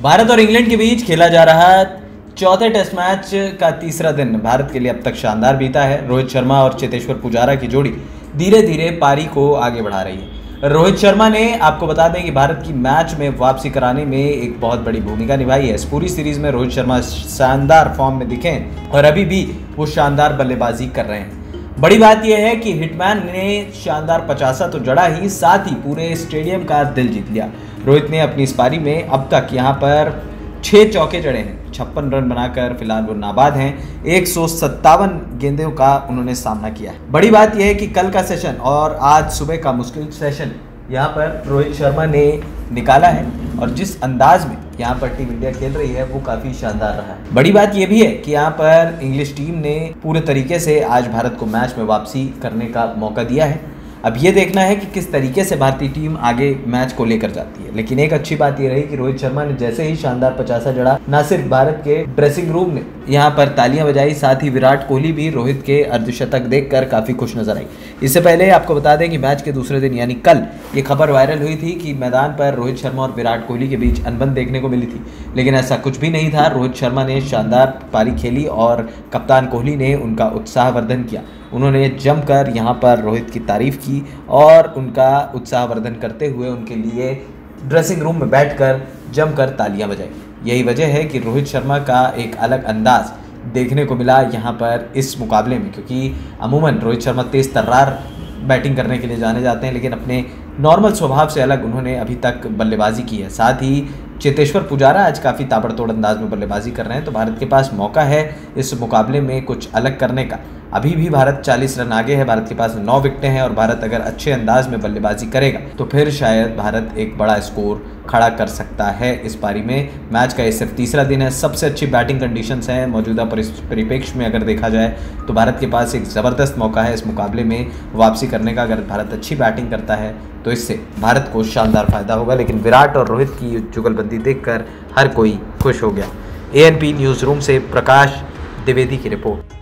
भारत और इंग्लैंड के बीच खेला जा रहा चौथे टेस्ट मैच का तीसरा दिन भारत के लिए अब तक शानदार बीता है। रोहित शर्मा और चेतेश्वर पुजारा की जोड़ी धीरे धीरे पारी को आगे बढ़ा रही है। रोहित शर्मा ने, आपको बता दें कि भारत की मैच में वापसी कराने में एक बहुत बड़ी भूमिका निभाई है। इस पूरी सीरीज में रोहित शर्मा शानदार फॉर्म में दिखे और अभी भी वो शानदार बल्लेबाजी कर रहे हैं। बड़ी बात यह है कि हिटमैन ने शानदार 50 तो जड़ा ही, साथ ही पूरे स्टेडियम का दिल जीत लिया। रोहित ने अपनी इस पारी में अब तक यहाँ पर 6 चौके जड़े हैं, 56 रन बनाकर फिलहाल वो नाबाद हैं। 157 गेंदों का उन्होंने सामना किया है। बड़ी बात यह है कि कल का सेशन और आज सुबह का मुश्किल सेशन यहाँ पर रोहित शर्मा ने निकाला है और जिस अंदाज में यहाँ पर टीम इंडिया खेल रही है वो काफ़ी शानदार रहा है। बड़ी बात यह भी है कि यहाँ पर इंग्लिश टीम ने पूरे तरीके से आज भारत को मैच में वापसी करने का मौका दिया है। अब ये देखना है कि किस तरीके से भारतीय टीम आगे मैच को लेकर जाती है। लेकिन एक अच्छी बात ये रही कि रोहित शर्मा ने जैसे ही शानदार 50 जड़ा, ना सिर्फ भारत के ड्रेसिंग रूम ने यहाँ पर तालियां बजाई, साथ ही विराट कोहली भी रोहित के अर्धशतक देखकर काफ़ी खुश नजर आई। इससे पहले आपको बता दें कि मैच के दूसरे दिन यानी कल ये खबर वायरल हुई थी कि मैदान पर रोहित शर्मा और विराट कोहली के बीच अनबन देखने को मिली थी, लेकिन ऐसा कुछ भी नहीं था। रोहित शर्मा ने शानदार पारी खेली और कप्तान कोहली ने उनका उत्साहवर्धन किया। उन्होंने जमकर यहाँ पर रोहित की तारीफ की और उनका उत्साहवर्धन करते हुए उनके लिए ड्रेसिंग रूम में बैठकर जमकर तालियां बजाई। यही वजह है कि रोहित शर्मा का एक अलग अंदाज देखने को मिला यहाँ पर इस मुकाबले में, क्योंकि अमूमन रोहित शर्मा तेज़ तर्रार बैटिंग करने के लिए जाने जाते हैं, लेकिन अपने नॉर्मल स्वभाव से अलग उन्होंने अभी तक बल्लेबाजी की है। साथ ही चेतेश्वर पुजारा आज काफ़ी ताबड़तोड़ अंदाज में बल्लेबाजी कर रहे हैं, तो भारत के पास मौका है इस मुकाबले में कुछ अलग करने का। अभी भी भारत 40 रन आगे है, भारत के पास 9 विकेटें हैं और भारत अगर अच्छे अंदाज में बल्लेबाजी करेगा तो फिर शायद भारत एक बड़ा स्कोर खड़ा कर सकता है इस पारी में। मैच का ये सिर्फ तीसरा दिन है, सबसे अच्छी बैटिंग कंडीशंस हैं मौजूदा परिप्रेक्ष्य में। अगर देखा जाए तो भारत के पास एक ज़बरदस्त मौका है इस मुकाबले में वापसी करने का। अगर भारत अच्छी बैटिंग करता है तो इससे भारत को शानदार फायदा होगा, लेकिन विराट और रोहित की जुगलबंदी देखकर हर कोई खुश हो गया। ANP न्यूज़ रूम से प्रकाश द्विवेदी की रिपोर्ट।